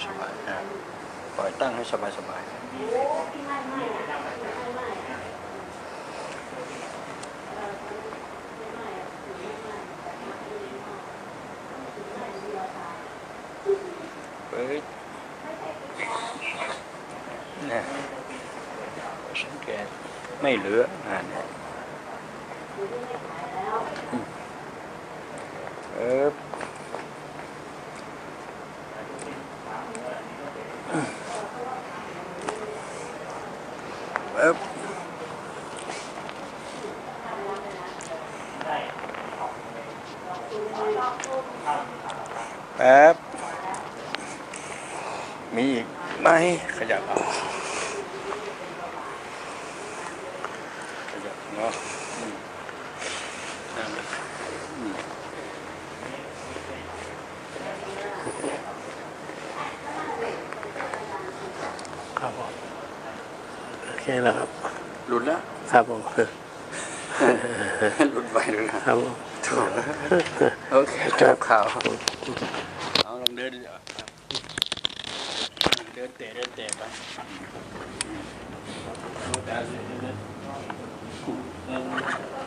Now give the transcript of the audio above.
สบายปล่อยตั้งให้สบายสบายเนี่ยสังเกตไม่เหลืองานเนี่ยแป๊บมีอีกไหมขยับเอาขยับเนาะนั่นครับผมโอเคแล้วครับหลุดแล้วครับผมหลุดไปเลยครับผมโอเคจบข่าวเอาลองเดินเดินเตะไปเ